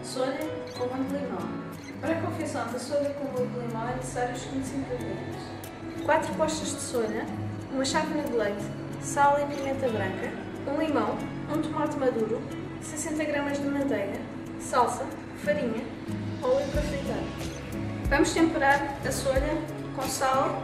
Solha com molho de limão. Para a confecção da solha com molho de limão é necessário os seguintes ingredientes: 4 postas de solha, uma chávena de leite, sal e pimenta branca, um limão, um tomate maduro, 60 gramas de manteiga, salsa, farinha, óleo para fritar. Vamos temperar a solha com sal,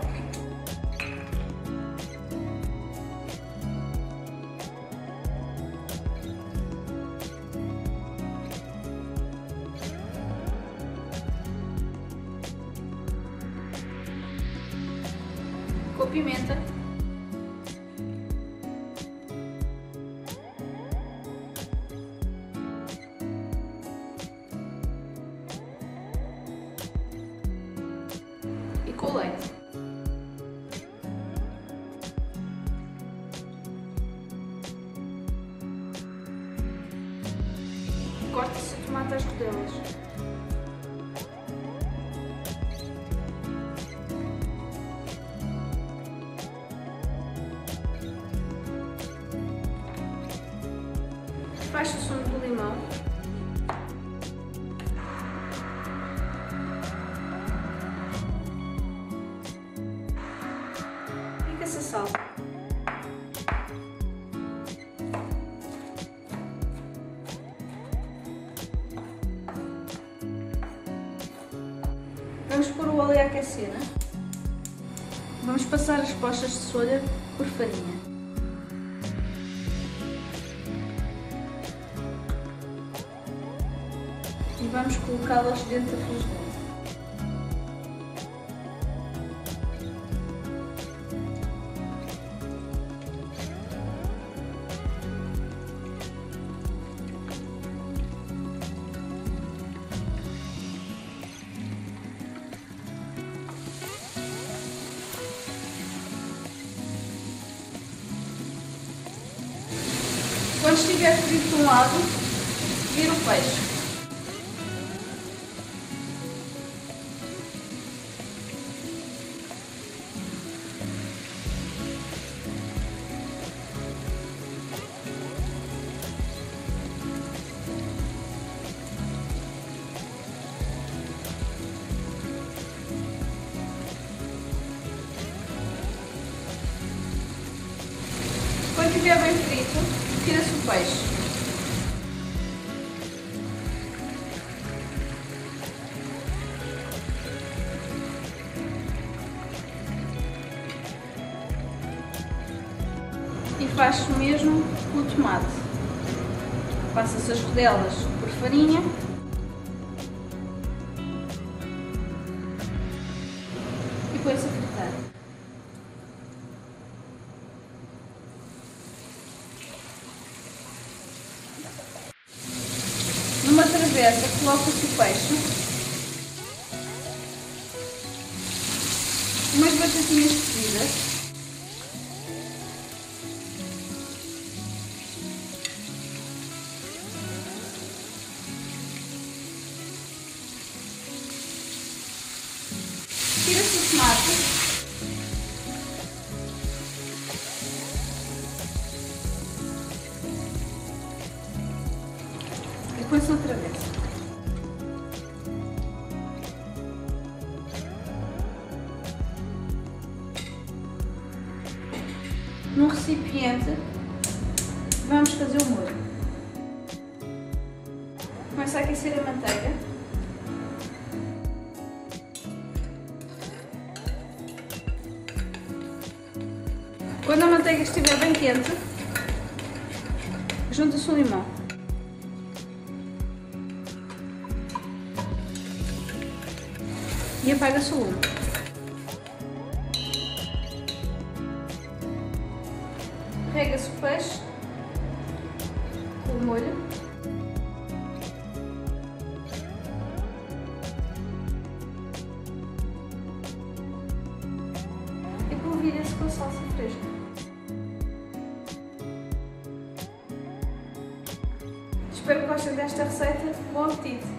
com pimenta, e com leite. Corta-se o tomate às rodelas. Baixa o sumo do limão. Pica-se a sal. Vamos pôr o óleo a aquecer. Vamos passar as postas de solha por farinha. E vamos colocá-las dentro da frigideira. Quando estiver frito de um lado, vira o peixe. Quando estiver bem frito, tira-se o peixe. E faz-se o mesmo com o tomate. Passa-se as rodelas por farinha. E põe-se a fritar. Numa travessa coloca-se o peixe, umas batatinhas cozidas, tira-se o tomate, põe-se outra vez. Num recipiente, vamos fazer o molho. Começa a aquecer a manteiga. Quando a manteiga estiver bem quente, junta-se o limão. E apaga-se o lume. Rega-se o peixe com o molho. E polvilha-se com a salsa fresca. Espero que gostem desta receita. Bom apetite!